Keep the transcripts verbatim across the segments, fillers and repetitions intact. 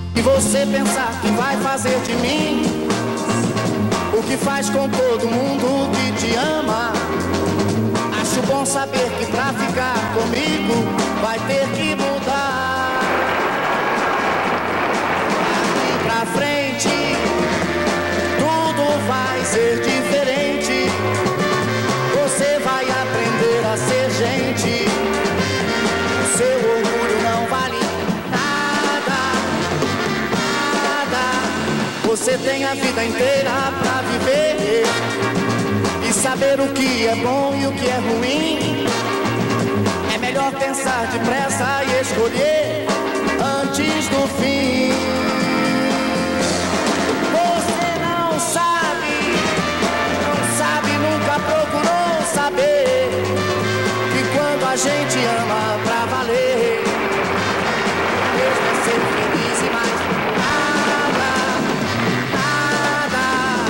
E você pensar que vai fazer de mim o que faz com todo mundo que te ama. Acho bom saber que pra ficar comigo vai ter que mudar. Daqui pra frente tudo vai ser diferente. Você vai aprender a ser gente. O seu orgulho não vale nada, nada. Você tem a vida inteira pra viver e saber o que é bom e o que é ruim. É melhor pensar depressa e escolher antes do fim. Você não sabe, não sabe, nunca procurou saber que quando a gente ama pra valer, Deus vai ser feliz e mais nada, nada.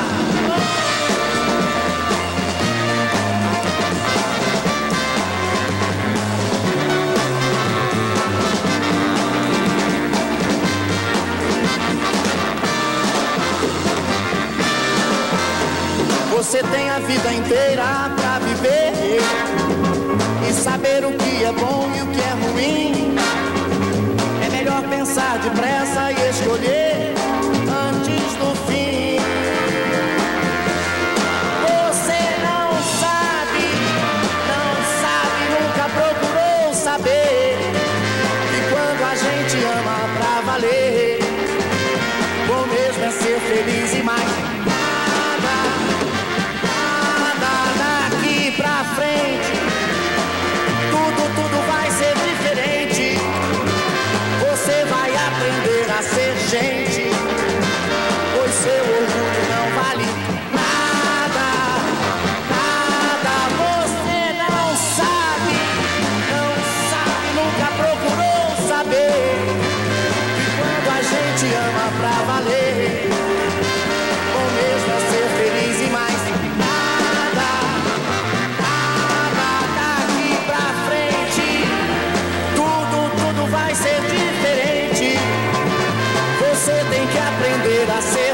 Você tem a vida inteira pra viver e saber o que é bom e o que é ruim. É melhor pensar depressa e escolher antes do fim. Você não sabe, não sabe, nunca procurou saber que quando a gente ama pra valer, bom mesmo é ser feliz e mais pra frente, tudo, tudo vai ser diferente. Você vai aprender a ser gente, pois seu orgulho não vale nada, nada. Você não sabe, não sabe, nunca procurou saber que quando a gente ama pra valer, bom mesmo é ser feliz e mais ser diferente. Você tem que aprender a ser